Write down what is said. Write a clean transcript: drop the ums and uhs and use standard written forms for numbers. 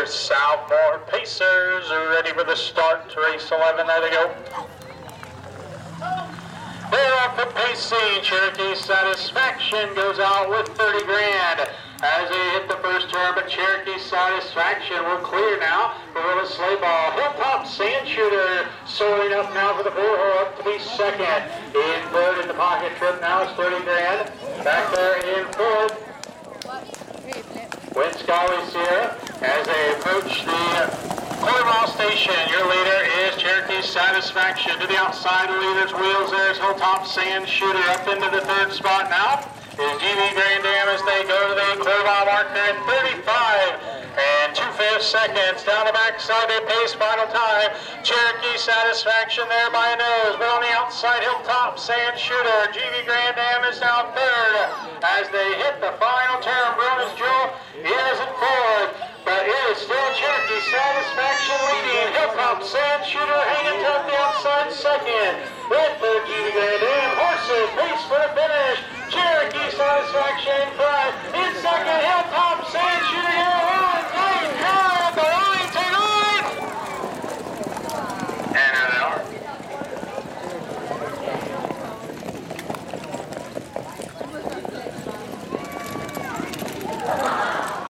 your Southmore Pacers ready for the start. Race 11, there they go. They're off the pacing. Cherokee Satisfaction goes out with 30 grand. As they hit the first turn, but Cherokee Satisfaction will clear now for Willis Slayball. Hilltop Sand Shooter soaring up now for the 4-hole, up to be second. In third in the pocket trip now is 30 grand. Back there in fourth, Winscally's here as they approach the quarter-mile station. Your leader is Cherokee Satisfaction. To the outside, the leader's wheels. There's Hilltop Sand Shooter up into the third spot now. Is GV Grand Dam as they go to the quarter-mile marker in 35 and 2/5 seconds. Down the backside, they pace final time. Cherokee Satisfaction there by a nose, but on the outside, Hilltop Sand Shooter. GV Grand Dam is now third as they hit the final turn. Bronus Jewel is in fourth, but it is still Cherokee Satisfaction leading. Hilltop Sand Shooter hanging tough the outside second. With the GV Grand Dam, horses race for the finish. Cherokee Satisfaction in front.